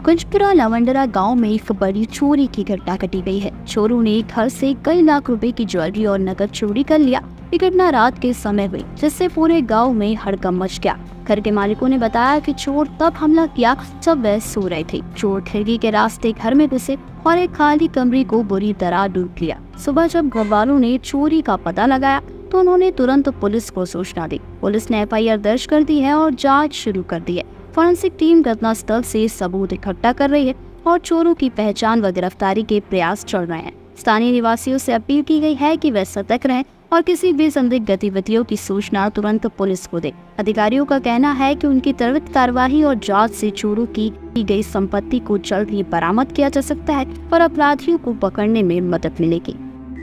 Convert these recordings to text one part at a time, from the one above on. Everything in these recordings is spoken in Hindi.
कुंजपुरा लवंडरा गांव में एक बड़ी चोरी की घटना घटी गई है। चोरों ने घर से कई लाख रुपए की ज्वेलरी और नकद चोरी कर लिया। ये घटना रात के समय हुई, जिससे पूरे गांव में हड़कंप मच गया। घर के मालिकों ने बताया कि चोर तब हमला किया जब वह सो रहे थे। चोर खिड़की के रास्ते घर में घुसे और एक खाली कमरे को बुरी तरह लूट लिया। सुबह जब घर वालों ने चोरी का पता लगाया तो उन्होंने तुरंत पुलिस को सूचना दी। पुलिस ने FIR दर्ज कर दी है और जाँच शुरू कर दी है। फॉरेंसिक टीम घटनास्थल से सबूत इकट्ठा कर रही है और चोरों की पहचान व गिरफ्तारी के प्रयास चल रहे हैं। स्थानीय निवासियों से अपील की गई है कि वे सतर्क रहें और किसी भी संदिग्ध गतिविधियों की सूचना तुरंत पुलिस को दें। अधिकारियों का कहना है कि उनकी त्वरित कार्यवाही और जांच से चोरों की गई संपत्ति को जल्द ही बरामद किया जा सकता है और अपराधियों को पकड़ने में मदद मिलेगी।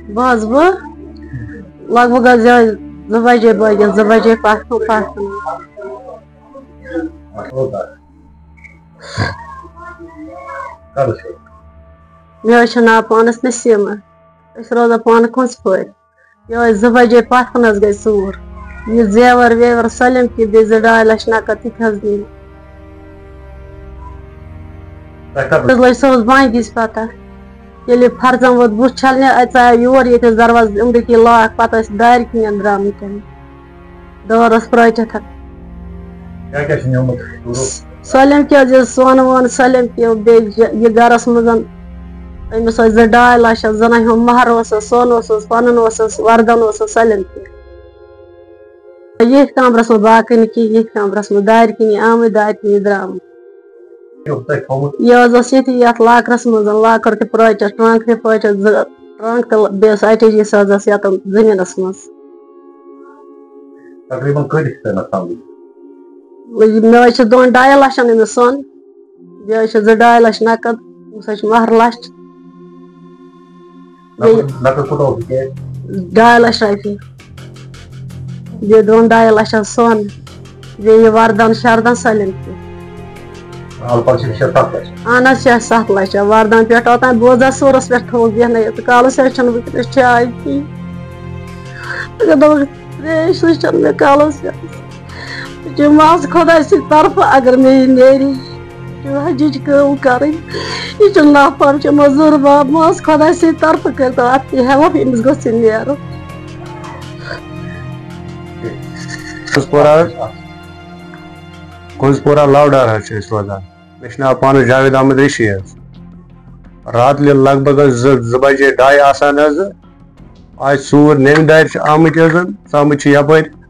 मे नाव पानस नसीमा रोजान पान कुंजपुर ये 2 बजे पथ गई सूर ये जेवर वेवर सलम की 2.5 लाख नकद लग सोज बांगिस पता ये फर्जन वो बुछ छलने अचा योर ये दरवाज उमरिक लाख पता दार कन द्रामत दौरस प्रटत सलम क्या सोन वोन सलम क्या ये गरस मज अमिस 2.5 लाख जन महर सोन पन वर्दन सलम ये कमरस में बाकन की ये कमरस में दार कन आम दार कन द्राम ये लाकरस मज लाकर तट ट्रंक तट ट्रंक तो बेस अटैची ये जमीनस मज मे 2.5 लाख अमिस सोन बे 2.5 लाख नकद महर लाख 2.5 लाख रपये बे 2.5 लाख सोन बे वर्दन शर्दन सलम अहन 7 लाख वर्दन पे ओतान बोजा सूरस पे थो बेहन काल चाय मे काल मज खुदा तरफ अगर मे नेरी हजिच कम कर नफर मजूर बाब मज खुदा तरफ कर हेल्प अमिस गो नीर कुंजपुरा लवडर रोजान मे नाव पान जावेद अहमद ऋषि रात लगभग 2 बजे 2:30 आज सूर नेम दार आमत यपर